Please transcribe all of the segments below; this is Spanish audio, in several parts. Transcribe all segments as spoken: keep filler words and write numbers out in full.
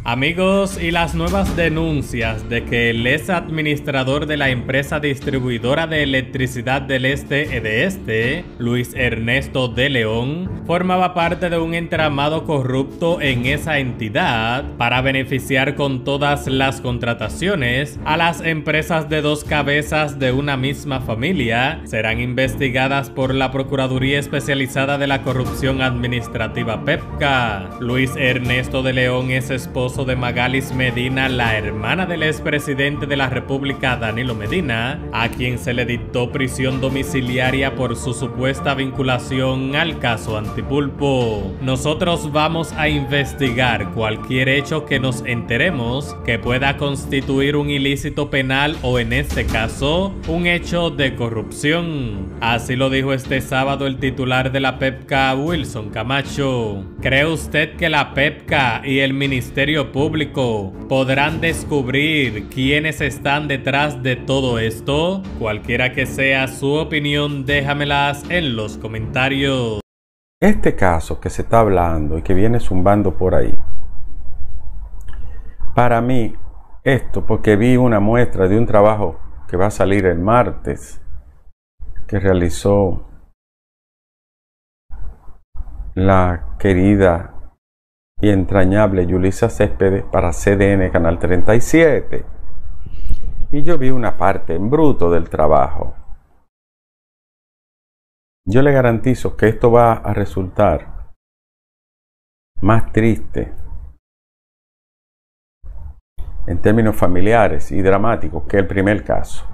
Amigos, y las nuevas denuncias de que el ex administrador de la empresa distribuidora de electricidad del Este EDESTE, Luis Ernesto de León, formaba parte de un entramado corrupto en esa entidad para beneficiar con todas las contrataciones a las empresas de dos cabezas de una misma familia, serán investigadas por la Procuraduría Especializada de la Corrupción Administrativa PEPCA. Luis Ernesto de León es esposo de Magalis Medina, la hermana del expresidente de la República Danilo Medina, a quien se le dictó prisión domiciliaria por su supuesta vinculación al caso Antipulpo. Nosotros vamos a investigar cualquier hecho que nos enteremos que pueda constituir un ilícito penal o, en este caso, un hecho de corrupción. Así lo dijo este sábado el titular de la PEPCA, Wilson Camacho. ¿Cree usted que la PEPCA y el Ministerio Público podrán descubrir quiénes están detrás de todo esto? Cualquiera que sea su opinión, déjamelas en los comentarios. Este caso que se está hablando y que viene zumbando por ahí, para mí, esto, porque vi una muestra de un trabajo que va a salir el martes, que realizó la querida y entrañable Yulisa Céspedes para C D N Canal treinta y siete. Y yo vi una parte en bruto del trabajo. Yo le garantizo que esto va a resultar más triste en términos familiares y dramáticos que el primer caso.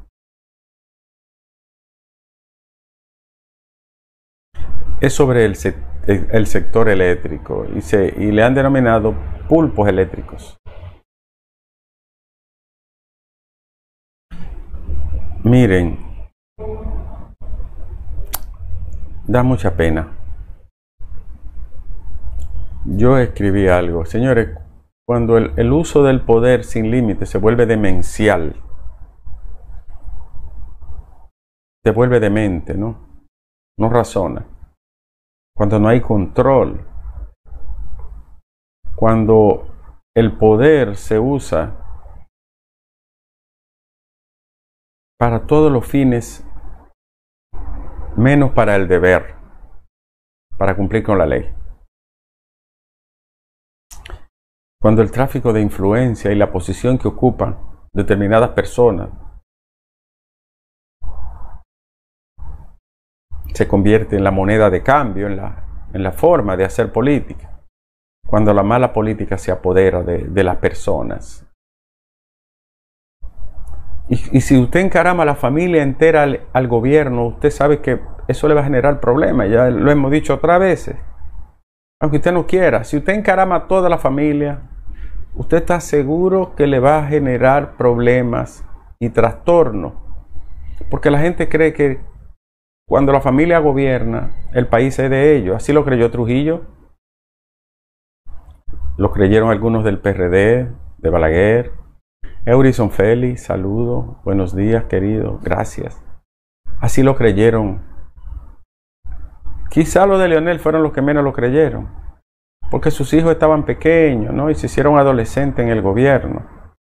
Es sobre el sector el sector eléctrico y, se, y le han denominado pulpos eléctricos. Miren, da mucha pena. Yo escribí algo, señores, cuando el, el uso del poder sin límite se vuelve demencial, se vuelve demente, ¿no? No razona. Cuando no hay control, cuando el poder se usa para todos los fines, menos para el deber, para cumplir con la ley. Cuando el tráfico de influencia y la posición que ocupan determinadas personas se convierte en la moneda de cambio, en la, en la forma de hacer política. Cuando la mala política se apodera de, de las personas. Y, y si usted encarama a la familia entera al, al gobierno, usted sabe que eso le va a generar problemas. Ya lo hemos dicho otras veces. Aunque usted no quiera, si usted encarama a toda la familia, usted está seguro que le va a generar problemas y trastornos. Porque la gente cree que cuando la familia gobierna, el país es de ellos. Así lo creyó Trujillo. Lo creyeron algunos del P R D, de Balaguer. Eurison Félix, saludos. Buenos días, querido. Gracias. Así lo creyeron. Quizá los de Leonel fueron los que menos lo creyeron. Porque sus hijos estaban pequeños, ¿no? Y se hicieron adolescentes en el gobierno.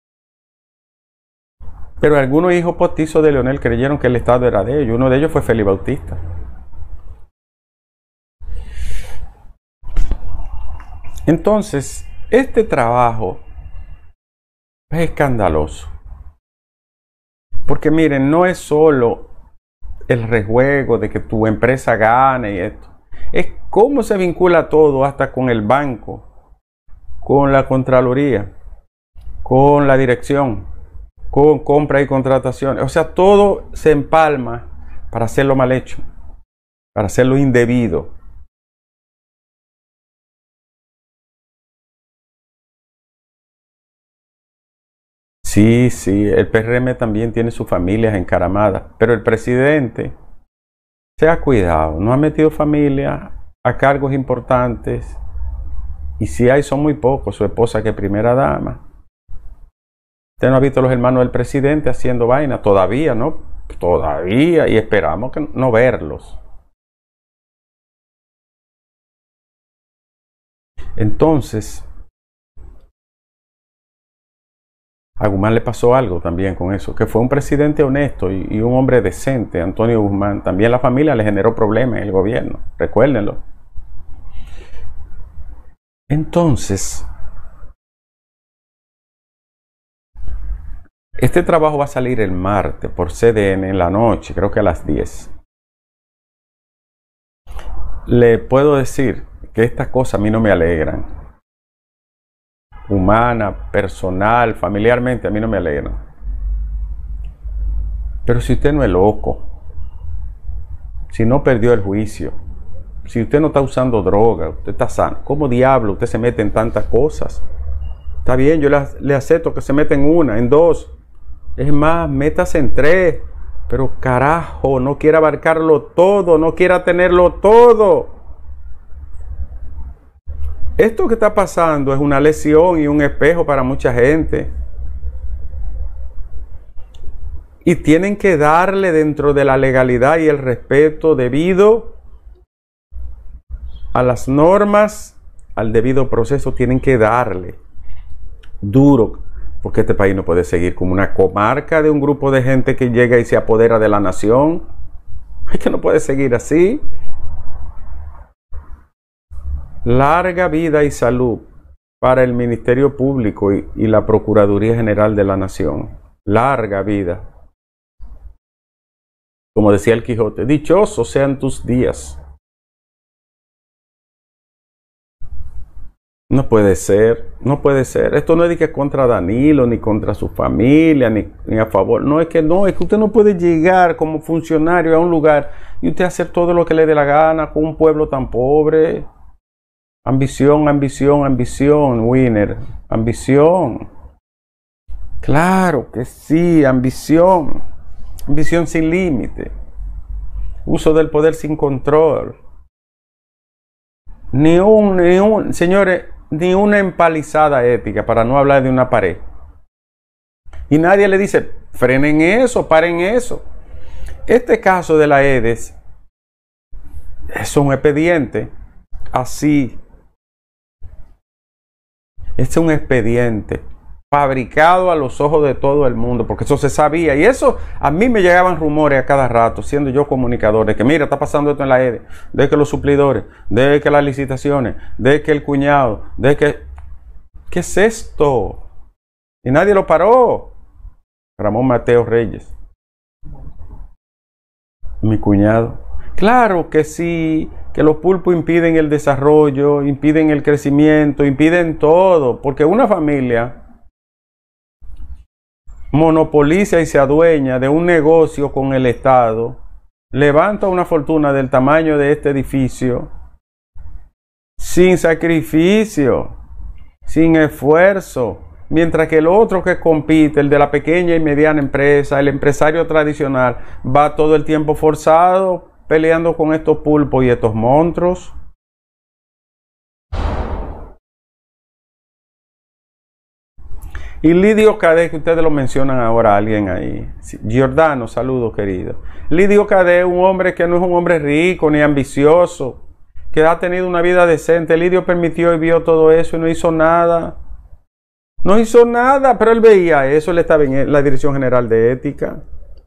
Pero algunos hijos postizos de Leonel creyeron que el Estado era de ellos. Uno de ellos fue Félix Bautista. Entonces, este trabajo es escandaloso. Porque miren, no es solo el rejuego de que tu empresa gane y esto. Es cómo se vincula todo, hasta con el banco, con la Contraloría, con la dirección, con compra y contrataciones. O sea, todo se empalma para hacerlo mal hecho, para hacerlo indebido. Sí, sí, el P R M también tiene sus familias encaramadas, pero el presidente se ha cuidado, no ha metido familia a cargos importantes, y si hay son muy pocos, su esposa que es primera dama. Usted no ha visto los hermanos del presidente haciendo vaina, todavía, ¿no? Todavía, y esperamos que no verlos. Entonces, A Guzmán le pasó algo también con eso, que fue un presidente honesto y, y un hombre decente, Antonio Guzmán. También la familia le generó problemas en el gobierno, recuérdenlo. Entonces, este trabajo va a salir el martes por C D N en la noche, creo que a las diez. Le puedo decir que estas cosas a mí no me alegran. Humana, personal, familiarmente, a mí no me alegran. Pero si usted no es loco, si no perdió el juicio, si usted no está usando droga, usted está sano, ¿cómo diablo usted se mete en tantas cosas? Está bien, yo le, le acepto que se meta en una, en dos. Es más, métase en tres. Pero carajo, no quiera abarcarlo todo, no quiera tenerlo todo. Esto que está pasando es una lesión y un espejo para mucha gente. Y tienen que darle dentro de la legalidad y el respeto debido a las normas, al debido proceso, tienen que darle duro, porque este país no puede seguir como una comarca de un grupo de gente que llega y se apodera de la nación. Es que no puede seguir así. Larga vida y salud para el Ministerio Público y, y la Procuraduría General de la Nación. Larga vida. Como decía el Quijote, dichosos sean tus días. No puede ser, no puede ser. Esto no es de que contra Danilo, ni contra su familia, ni, ni a favor. No es que no, es que usted no puede llegar como funcionario a un lugar y usted hacer todo lo que le dé la gana con un pueblo tan pobre. Ambición, ambición, ambición, Winner. Ambición. Claro que sí, ambición. Ambición sin límite. Uso del poder sin control. Ni un, ni un, señores, ni una empalizada ética, para no hablar de una pared. Y nadie le dice, frenen eso, paren eso. Este caso de la EDES es un expediente así. Este es un expediente fabricado a los ojos de todo el mundo, porque eso se sabía. Y eso, a mí me llegaban rumores a cada rato, siendo yo comunicador, de que mira, está pasando esto en la EDES, de que los suplidores, de que las licitaciones, de que el cuñado, de que... ¿Qué es esto? Y nadie lo paró. Ramón Mateo Reyes, mi cuñado. Claro que sí, que los pulpos impiden el desarrollo, impiden el crecimiento, impiden todo, porque una familia monopoliza y se adueña de un negocio con el Estado, levanta una fortuna del tamaño de este edificio, sin sacrificio, sin esfuerzo, mientras que el otro que compite, el de la pequeña y mediana empresa, el empresario tradicional, va todo el tiempo forzado, peleando con estos pulpos y estos monstruos. Y Lidio Cadet, que ustedes lo mencionan ahora, alguien ahí. Giordano, saludos querido. Lidio Cadet, un hombre que no es un hombre rico ni ambicioso, que ha tenido una vida decente. Lidio permitió y vio todo eso y no hizo nada. No hizo nada, pero él veía eso, él estaba en la Dirección General de Ética.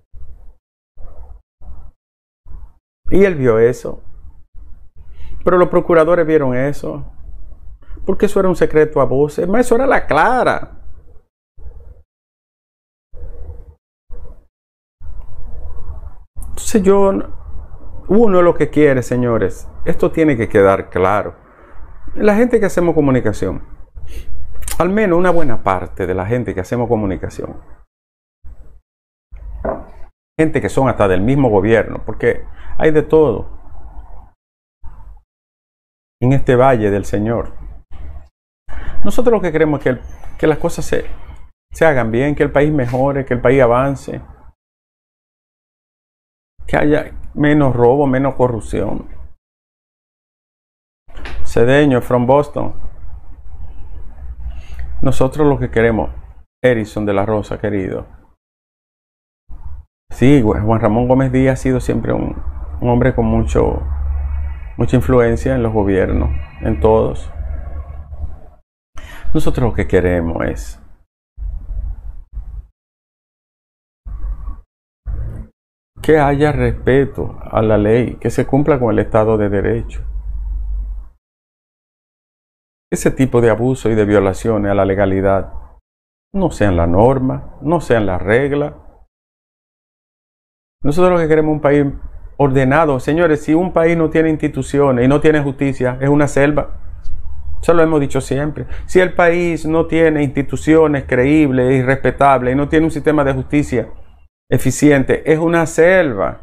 Y él vio eso. Pero los procuradores vieron eso. Porque eso era un secreto a voces. Más, eso era la clara. Entonces yo, uno lo que quiere, señores, esto tiene que quedar claro. La gente que hacemos comunicación, al menos una buena parte de la gente que hacemos comunicación, gente que son hasta del mismo gobierno, porque hay de todo en este valle del Señor. Nosotros lo que queremos es que, el, que las cosas se, se hagan bien, que el país mejore, que el país avance, que haya menos robo, menos corrupción. Cedeño, from Boston. Nosotros lo que queremos, Erison de la Rosa, querido. Sí, Juan Ramón Gómez Díaz ha sido siempre un, un hombre con mucho, mucha influencia en los gobiernos, en todos. Nosotros lo que queremos es que haya respeto a la ley, que se cumpla con el Estado de Derecho. Ese tipo de abusos y de violaciones a la legalidad no sean la norma, no sean la regla. Nosotros lo que queremos es un país ordenado. Señores, si un país no tiene instituciones y no tiene justicia, es una selva. Eso lo hemos dicho siempre. Si el país no tiene instituciones creíbles y respetables y no tiene un sistema de justicia eficiente, es una selva.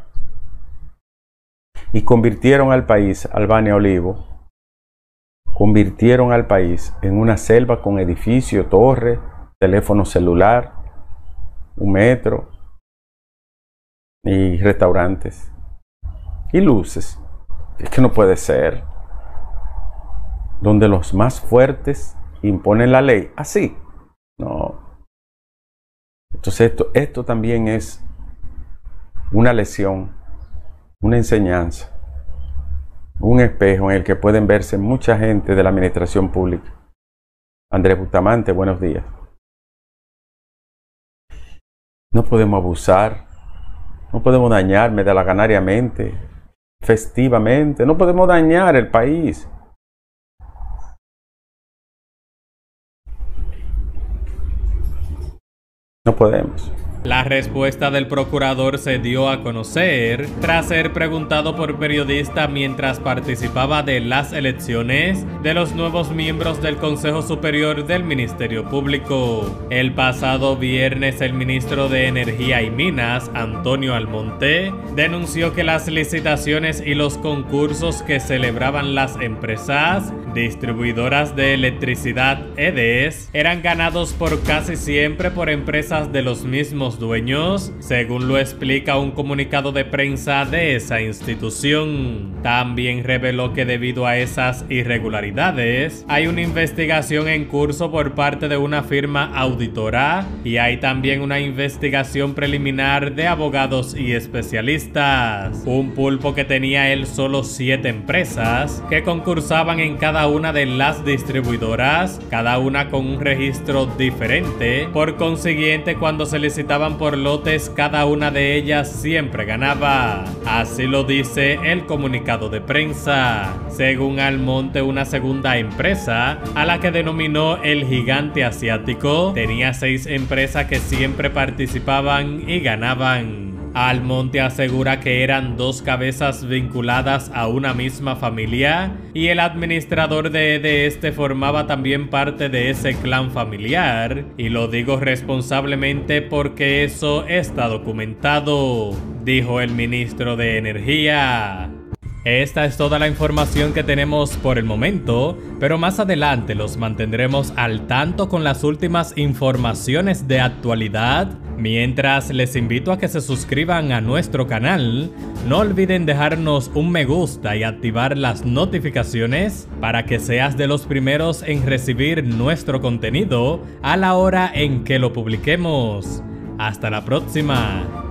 Y convirtieron al país, Albania Olivo, convirtieron al país en una selva con edificios, torres, teléfono celular, un metro y restaurantes y luces. Es que no puede ser. Donde los más fuertes imponen la ley. Así. No. Entonces esto, esto también es una lección, una enseñanza, un espejo en el que pueden verse mucha gente de la administración pública. Andrés Bustamante, buenos días. No podemos abusar, no podemos dañar medalaganariamente, festivamente, no podemos dañar el país. No podemos. La respuesta del procurador se dio a conocer tras ser preguntado por periodistas mientras participaba de las elecciones de los nuevos miembros del Consejo Superior del Ministerio Público. El pasado viernes, el ministro de Energía y Minas, Antonio Almonte, denunció que las licitaciones y los concursos que celebraban las empresas distribuidoras de electricidad E D E S eran ganados por casi siempre por empresas de los mismos dueños, según lo explica un comunicado de prensa de esa institución. También reveló que debido a esas irregularidades, hay una investigación en curso por parte de una firma auditora y hay también una investigación preliminar de abogados y especialistas. Un pulpo que tenía él solo siete empresas que concursaban en cada una de las distribuidoras, cada una con un registro diferente. Por consiguiente, cuando se licitaban por lotes, cada una de ellas siempre ganaba. Así lo dice el comunicado de prensa. Según Almonte, una segunda empresa, a la que denominó el Gigante Asiático, tenía seis empresas que siempre participaban y ganaban. Almonte asegura que eran dos cabezas vinculadas a una misma familia y el administrador de, de este formaba también parte de ese clan familiar, y lo digo responsablemente porque eso está documentado, dijo el ministro de Energía. Esta es toda la información que tenemos por el momento, pero más adelante los mantendremos al tanto con las últimas informaciones de actualidad. Mientras, les invito a que se suscriban a nuestro canal, no olviden dejarnos un me gusta y activar las notificaciones para que seas de los primeros en recibir nuestro contenido a la hora en que lo publiquemos. Hasta la próxima.